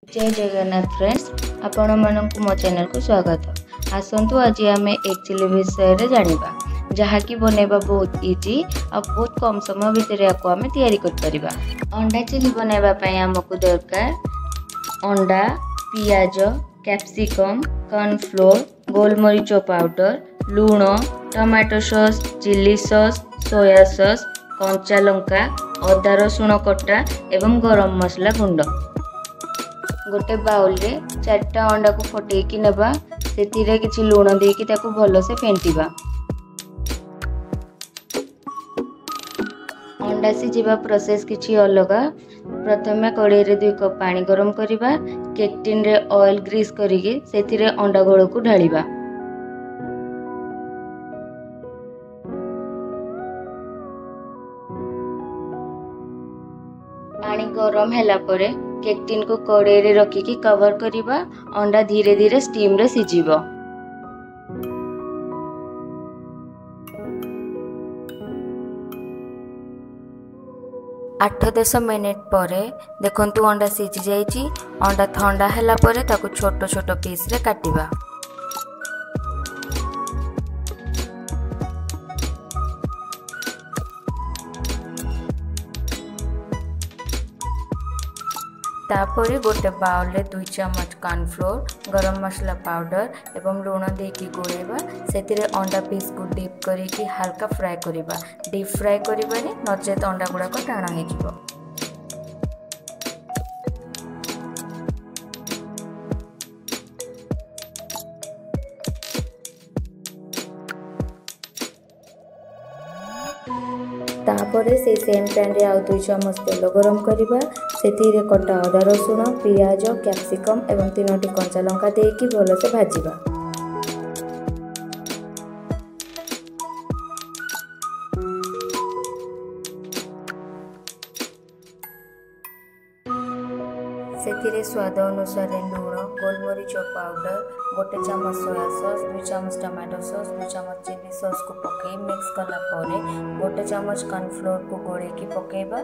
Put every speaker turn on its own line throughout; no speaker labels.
जय जगन्नाथ फ्रेंड्स, आपण मानक मो चैनल को स्वागत। आसंतु आज आम एग चिली विषय रे जानिबा जहाँकि बनैबा बहुत इजी और बहुत कम समय भितर याको आम तैयारी कर परिबा। अंडा चिली बनैबा पई हमकु दरकार अंडा, पियाज, कैप्सिकम, कॉर्नफ्लोर, गोलमरीच पाउडर, लूण, tomato sauce, chilli sauce, soya sauce, कंचा लंका, अदा रसुण कटा एवं गरम मसला गुंड। गोटे बाउल रे 4टा अंडा को फटेकी नेबा, सेतिरे किछि लूण देकी ताको भलो से फेंटिबा। अंडा सिझिबा प्रोसेस किछि अलगा। प्रथमे कड़ाई रे 2 कप पानी गरम करिबा। केक टिन रे ऑयल ग्रीस करिके सेतिरे अंडा गोळ को ढालिबा। पानी गरम हैला परे केक टिन को कड़ाई रे रखिकी कवर करिबा। अंडा धीरे धीरे स्टीम रे सिझिबो। आठ 10 मिनिट परे देखंतु अंडा सिझि जाइछि। अंडा ठंडा हैला परे ताको छोट छोट पीस रे काटिबा। तापरे गोटे बाउल रे 2 चम्मच कॉर्नफ्लोर, गरम मसला पाउडर एवं लूण देकी गोलेबा। सेतिरे अंडा पीस को डीप करिकी हल्का फ्राई करिबा। डीप फ्राई करिबानी नचेत अंडा गुडा को टाणा हे जिवो। तापरे से सेम पैन रे आउ 2 चम्मच तेल गरम करिबा। सेतिरे कटा अदा रसुण, पियाज, कैप्सिकम एवं 3टी कंचा लंका देकी भलो से भाजिबा। सेतिरे स्वाद अनुसार लूण, गोलमरीच पाउडर, गोटे चम्मच सोया सॉस, 2 चम्मच टमाटो सॉस, 2 चम्मच चिली सॉस को पकई मिक्स कला परे गोटे चम्मच कॉर्नफ्लोर को गोले की पकेबा।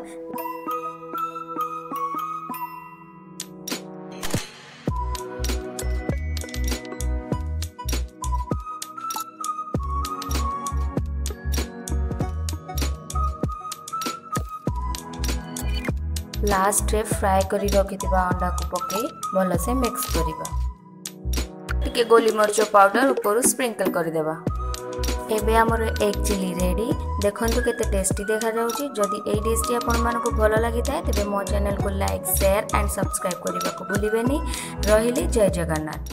लास्ट रे फ्राई करी रखिथिबा अंडा को पकई भलो से मिक्स करिबा। टिके गोली मरच पाउडर ऊपर स्प्रिंकल कर देबा। एबे हमर एग चिली रेडी। देखंतु केते टेस्टी देखा जाउची। जदि एई डिश टी आपन मानको भलो लागि थाए तबे मो चैनल को लाइक, शेयर एंड सब्सक्राइब करबा को भूलिबेनी। रहिले जय जगन्नाथ।